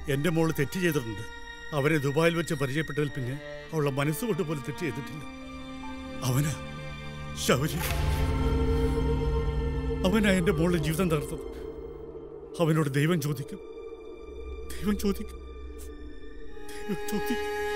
എൻ്റെ മോള് തെറ്റ് ചെയ്തിട്ടുണ്ട്. അവരെ ദുബായിൽ വെച്ച് പരിചയപ്പെട്ടതിൽ പിന്നെ അവളുടെ മനസ്സുകൊണ്ട് പോലും തെറ്റ് ചെയ്തിട്ടില്ല. അവനാ ശൗര്യ, അവനാ എൻ്റെ മോളുടെ ജീവിതം തകർത്തത്. അവനോട് ദൈവം ചോദിക്കും, ദൈവം ചോദിക്കും, ദൈവം ചോദിക്കും.